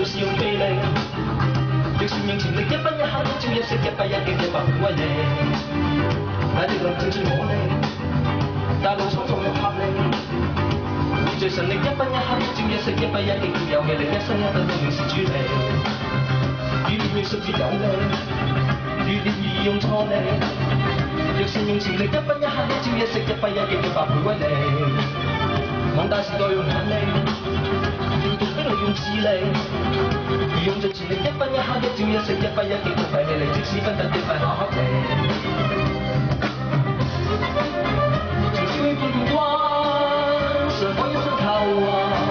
是用臂力，若善用潛力，一分一刻，一朝一夕，一不一擊，一百倍威力。那力量正盡我力，大路闖動又魄力，匯聚神力，一分一刻，一朝一夕，一不一擊，要有氣力，一生一分都永是主力。越練越術越有力，越練越用錯力。若善用潛力，一分一刻，一朝一夕，一不一擊，要百倍威力。望大時代用眼力，用獨兵力用智力，而用盡全力，一分一刻，一朝一夕，一不一擊，耗費氣力，即使分得的快下克力。從消氣半段關，上海一身透華，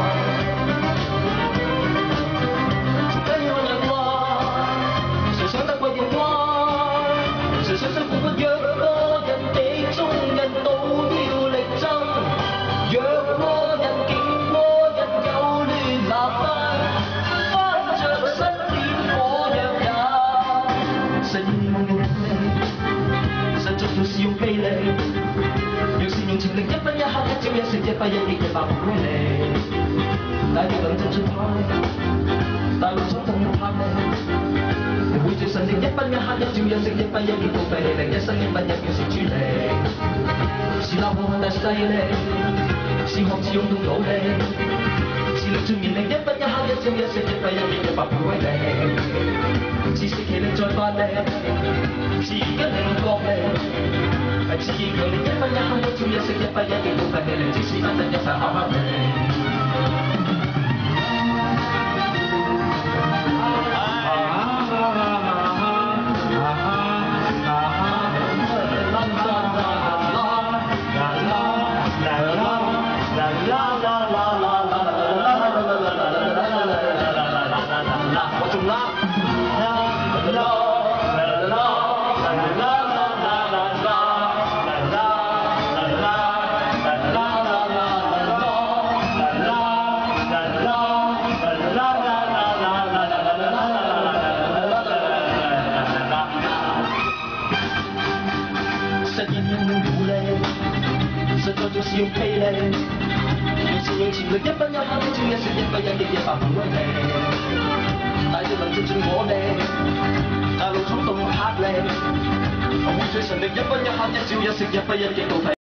從雞要量化，誰想得貴電話？誰想辛苦不若個人地中人都要力爭。若過人勁過人有亂立法，翻着身點火藥也。實現夢用力，實在就是用臂力。若善用潛力，一分一刻，一朝一夕，一不一擊，一百倍威力。大力量正盡魄力，大路闖動魄力。匯聚神力，一分一刻，一朝一夕，一不一擊，耗費氣力，一生一不一表示主力。是立項大勢力。是學似用動腦力，是力盡綿力，一分一刻，一朝一夕，一不一擊，一百倍威力。是食其力再發力，是而家力國力，係自然強力，一分一刻，一朝一夕，一不一擊，耗費氣力，即使分得一塊巧克力。實現用努力，實在就是用臂力。若善用潛力，一分一刻，一朝一夕，一不一擊，一百倍威力。大力能盡盡我力，大路闖動魄力。匯聚神力，一分一刻，一朝一夕，一不一擊，耗費。